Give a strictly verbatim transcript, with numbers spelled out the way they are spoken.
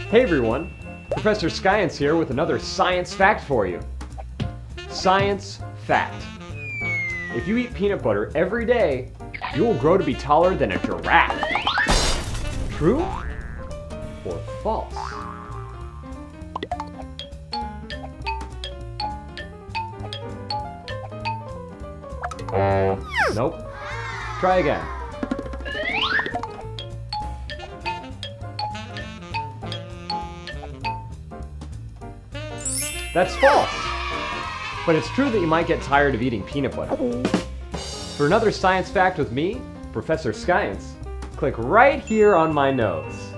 Hey everyone, Professor Skience here with another science fact for you. Science fact. If you eat peanut butter every day, you will grow to be taller than a giraffe. True or false? Nope. Try again. That's false. But it's true that you might get tired of eating peanut butter. For another science fact with me, Professor Skience, click right here on my nose.